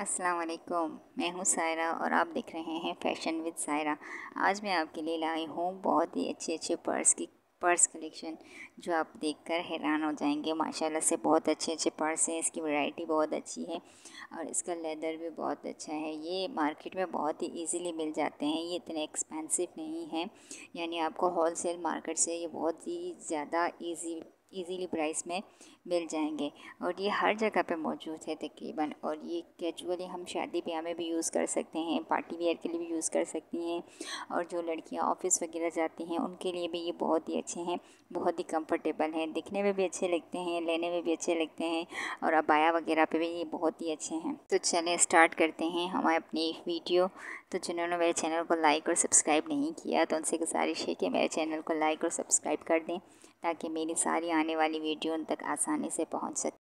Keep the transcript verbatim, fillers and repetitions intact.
अस्सलाम वालेकुम। मैं हूँ सायरा और आप देख रहे हैं फैशन विद सायरा। आज मैं आपके लिए लाई हूँ बहुत ही अच्छे अच्छे पर्स की पर्स कलेक्शन जो आप देखकर हैरान हो जाएंगे। माशाल्लाह से बहुत अच्छे अच्छे पर्स हैं। इसकी वैरायटी बहुत अच्छी है और इसका लेदर भी बहुत अच्छा है। ये मार्केट में बहुत ही इजीली मिल जाते हैं। ये इतने एक्सपेंसिव नहीं हैं, यानी आपको होलसेल मार्केट से ये बहुत ही ज़्यादा इजी इजीली प्राइस में मिल जाएंगे और ये हर जगह पे मौजूद है तकरीबन। और ये कैजुअली हम शादी ब्याह में भी यूज़ कर सकते हैं, पार्टी वेयर के लिए भी यूज़ कर सकती हैं और जो लड़कियां ऑफिस वगैरह जाती हैं उनके लिए भी ये बहुत ही अच्छे हैं, बहुत ही कंफर्टेबल हैं, दिखने में भी अच्छे लगते हैं, लेने में भी अच्छे लगते हैं और अबाया वगैरह पे भी ये बहुत ही अच्छे हैं। तो चलें स्टार्ट करते हैं हमारे अपनी वीडियो। तो जिन्होंने मेरे चैनल को लाइक और सब्सक्राइब नहीं किया तो उनसे गुजारिश है कि मेरे चैनल को लाइक और सब्सक्राइब कर दें ताकि मेरी सारी आने वाली वीडियो उन तक आसानी से पहुंच सके।